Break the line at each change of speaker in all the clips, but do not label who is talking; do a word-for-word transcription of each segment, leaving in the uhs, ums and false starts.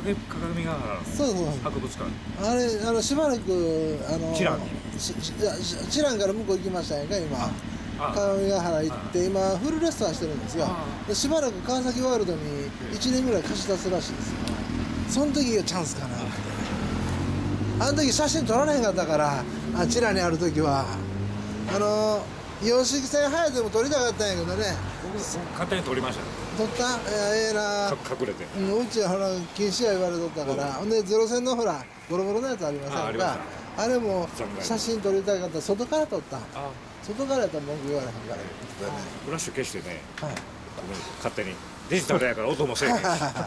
鏡ヶ原
そうそう
博物館。
あれあのしばらくあの
チランに
ししいやしチランから向こう行きましたやんか今。
あ
鏡ヶ原行って今フルレストアしてるんですよ。でしばらく川崎ワールドにいちねんぐらい貸し出すらしいですよ。その時がチャンスかなって。あの時写真撮られへんかったからあちらにある時はあの洋式線早でも撮りたかったんやけどね。
僕勝手に撮りましたよ。
撮ったいやええな。
か隠れて。
うん、うちはほら禁止や言われとったからほんでゼロ線のほらボロボロのやつありませんか。あれも写真撮りたかったら外から撮った。外からやったら文句言われへんから。
フラッシュ消してね、
はい、
ごめん勝手にデジタルやから音もせえへんし。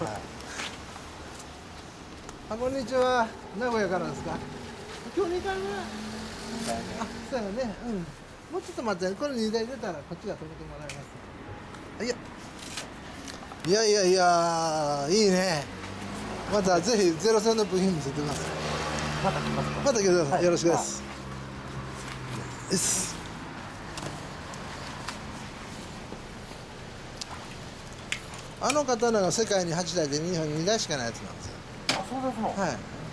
あ、こんにちは。名古屋からですか。今日にかいめ。あ、そうやね。うん。もうちょっと待って、これにだい出たらこっちが止めてもらいます。いや。いやいやいや、いいね。またぜひゼロ線の部品見せてください。また来ますか。また来てください。はい、よろしくです。です。あの刀が世界にはちだいで日本ににだいしかないやつなんですよ。
あ、そうですの。
はい。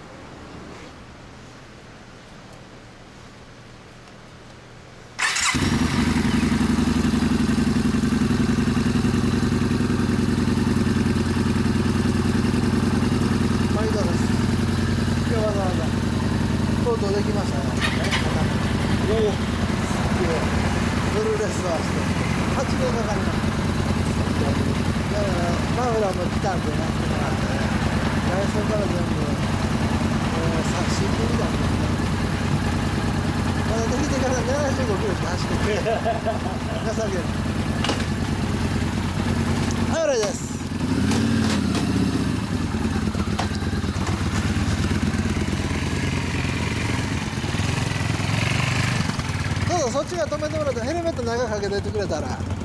毎度です。今日わざわざとうとうできましたよ。おお。ブルーレストアしてはちねんかかりました。だからマフラーも来たんでね。外装から全部、えー、さ新品みたいな。まだできてからななじゅうごキロしか走ってて情けない。はい、終わりです。どうぞそっちが止めてもらってヘルメット長くかけておいてくれたら。